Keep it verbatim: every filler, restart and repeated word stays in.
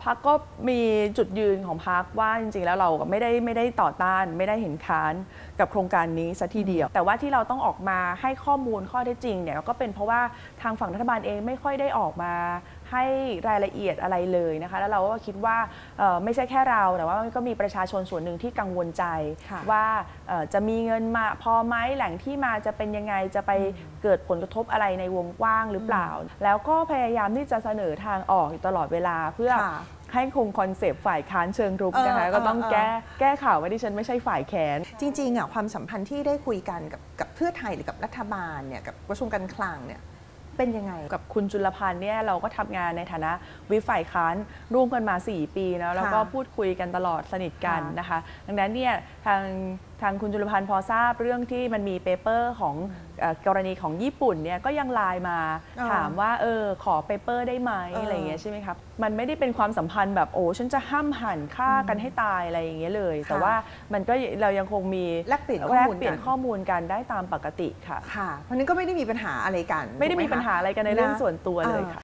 พรรคก็มีจุดยืนของพรรคว่าจริงๆแล้วเราไม่ได้ไม่ได้ต่อต้านไม่ได้เห็นค้านกับโครงการนี้ซะทีเดียวแต่ว่าที่เราต้องออกมาให้ข้อมูลข้อเท็จจริงเนี่ยก็เป็นเพราะว่าทางฝั่งรัฐบาลเองไม่ค่อยได้ออกมาให้รายละเอียดอะไรเลยนะคะแล้วเราก็คิดว่าไม่ใช่แค่เราแต่ว่าก็มีประชาชนส่วนหนึ่งที่กังวลใจว่าจะมีเงินมาพอไหมแหล่งที่มาจะเป็นยังไงจะไปเกิดผลกระทบอะไรในวงกว้างหรือเปล่าแล้วก็พยายามที่จะเสนอทางออกอยู่ตลอดเวลาเพื่อให้คงคอนเซปต์ฝ่ายค้านเชิงรุกนะคะก็ต้องแก้แก้ข่าวว่าดิฉันไม่ใช่ฝ่ายแค้นจริงๆอ่ะความสัมพันธ์ที่ได้คุยกันกับกับเพื่อไทยหรือกับรัฐบาลเนี่ยกับกระทรวงการคลังเนี่ยเป็นยังไงกับคุณจุลพันธ์เนี่ยเราก็ทำงานในฐานะวิปฝ่ายค้านร่วมกันมาสี่ปีแล้วแล้วก็พูดคุยกันตลอดสนิทกันนะคะดังนั้นเนี่ยทางทางคุณจุลพันธ์พอทราบเรื่องที่มันมีเปเปอร์ของกรณีของญี่ปุ่นเนี่ยก็ยังไลน์มาถามว่าเออขอเปเปอร์ได้ไหมอะไรอย่างเงี้ยใช่ไหมครับมันไม่ได้เป็นความสัมพันธ์แบบโอ้ฉันจะห้ามหันฆ่ากันให้ตายอะไรอย่างเงี้ยเลยแต่ว่ามันก็เรายังคงมีแลกเปลี่ยนแลกเปลี่ยนข้อมูลกันได้ตามปกติค่ะค่ะเพราะนั้นก็ไม่ได้มีปัญหาอะไรกันไม่ได้มีปัญหาอะไรกันในเรื่องส่วนตัวเลยค่ะ